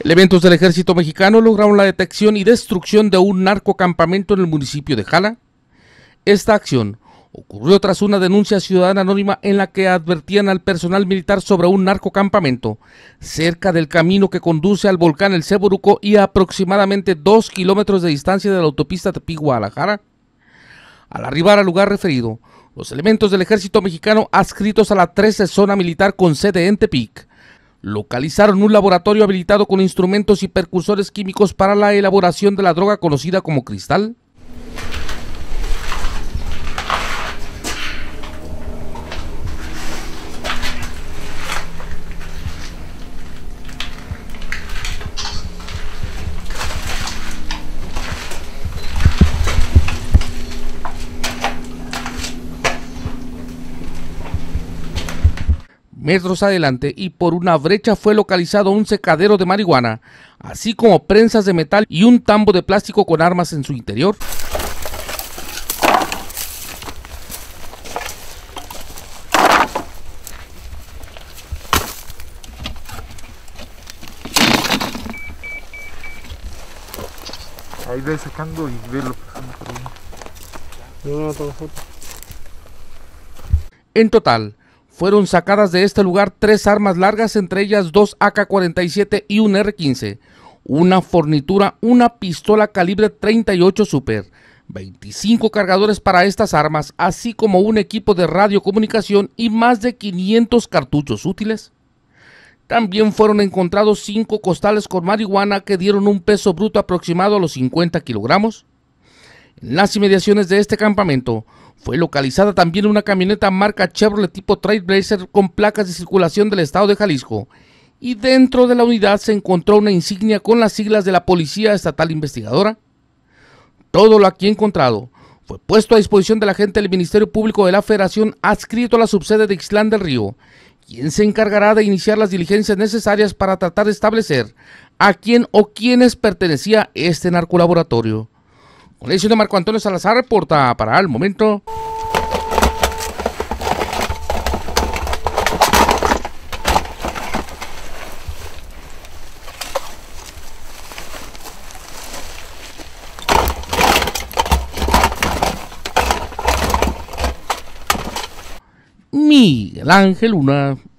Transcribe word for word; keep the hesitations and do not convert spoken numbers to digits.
Elementos del ejército mexicano lograron la detección y destrucción de un narcocampamento en el municipio de Jala. Esta acción ocurrió tras una denuncia ciudadana anónima en la que advertían al personal militar sobre un narcocampamento cerca del camino que conduce al volcán El Ceboruco y a aproximadamente dos kilómetros de distancia de la autopista Tepic-Guadalajara. Al arribar al lugar referido, los elementos del ejército mexicano adscritos a la trece Zona Militar con sede en Tepic localizaron un laboratorio habilitado con instrumentos y precursores químicos para la elaboración de la droga conocida como cristal. Metros adelante y por una brecha fue localizado un secadero de marihuana, así como prensas de metal y un tambo de plástico con armas en su interior. Ahí ve sacando y ve lo pasando por ahí. Yo no tomo foto. En total, fueron sacadas de este lugar tres armas largas, entre ellas dos A K cuarenta y siete y un R quince, una fornitura, una pistola calibre treinta y ocho Super, veinticinco cargadores para estas armas, así como un equipo de radiocomunicación y más de quinientos cartuchos útiles. También fueron encontrados cinco costales con marihuana que dieron un peso bruto aproximado a los cincuenta kilogramos. En las inmediaciones de este campamento fue localizada también una camioneta marca Chevrolet tipo Trailblazer con placas de circulación del estado de Jalisco, y dentro de la unidad se encontró una insignia con las siglas de la Policía Estatal Investigadora. Todo lo aquí encontrado fue puesto a disposición del agente del Ministerio Público de la Federación adscrito a la subsede de Ixtlán del Río, quien se encargará de iniciar las diligencias necesarias para tratar de establecer a quién o quiénes pertenecía este narcolaboratorio. Con la edición de Marco Antonio Salazar, reporta para Al Momento. Miguel Ángel Luna.